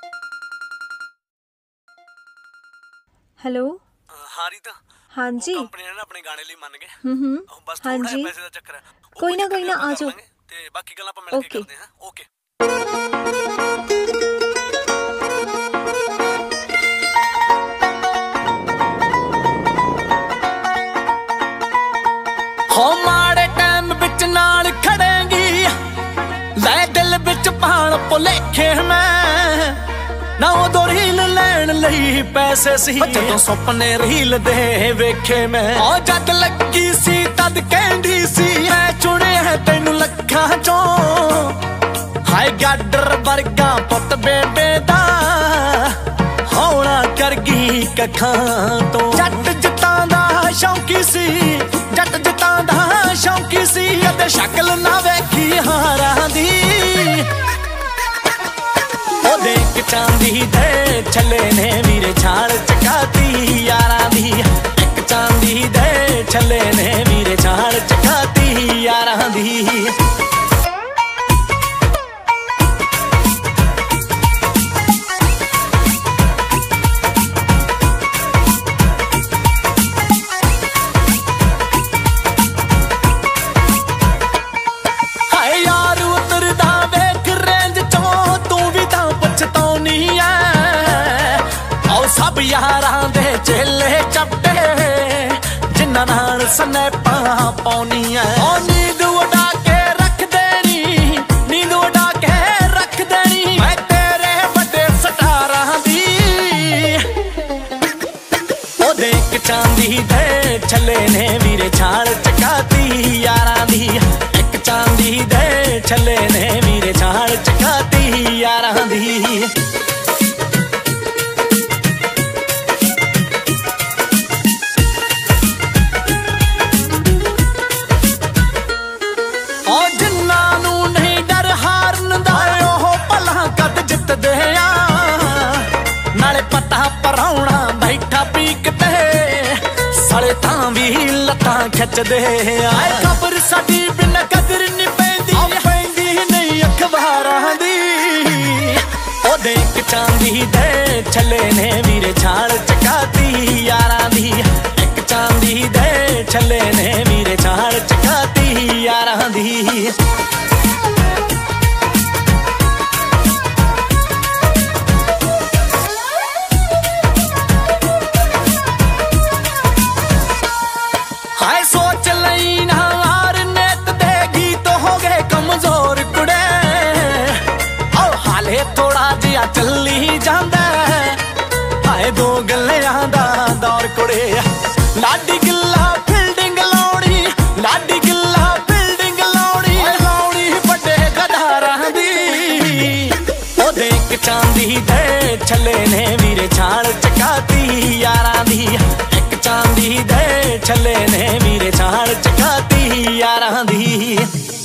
Hello. हाँ रीता। हाँ जी। Company ने अपने गाने लिए मान गए। बस हाँ थोड़ा जी। पैसे का चक्कर है। कोई ना आ जाओ। ते बाकी गल्लां ਆਪਾਂ मिल के करते हैं। ओके। हो माड़े टाइम बिच नाल खड़ेंगी ले दिल बिच पाण भुलेखे मैं ना उदो रील लैण लई पैसे सी जदों सुपने रील दे वेखे मैं ओ जद लगी सी तद कहंदी सी मैं चुने है तैनू लखां चों हाय गाडर वर्गा पुत बेबे दा होना कर गई कखां तो जट जतां दा शौकी सी जट जतां दा शौकी सी अते शक्ल ना वेखी हारां दी ओ देख चांदी दे छले ने वीरे झाड़ चकाती यारां दी एक चांदी दे छले ने वीरे झाड़ चकाती यारां दी सब यारां दे चेले चपटे जिन्हां नाल स्नैपां पाउनियां ओ नींद उड़ा के रख देनी नींद उड़ा के रख देनी मैं तेरे बड़े सटारां दी ओ देख चांदी दे छले ने वीरे झाड़ चकाती यारां दी एक चांदी दे छले ने वीरे झाड़ चकाती यारां दी पराउणा बैठा पीकते साले तां भी लत्तां खिचदे आए खबर साडी बिन कदर नहीं पैंदी नहीं अखबारां दी ओ देख चांदी दे छले ने वीरे झाड़ चकाती यारां दी एक चांदी दे छले ने वीरे झाड़ चकाती यारां दी सोच लई ना हार नेत देगी तो हो गए कमजोर कुड़े और हाले थोड़ा जिहा चली जांदा हाय दो गल्लियां दा दौर कुड़े लाडी गिल्ला फील्डिंग लाउणी लाडी गिल्ला फील्डिंग लाउणी लाउणी बड़े गधारां दी ओ देख चांदी दे छले ने वीरे झाड़ चकाती यारां दी एक चांदी दे छले ने वीरे झाड़ चकाती यारां दी।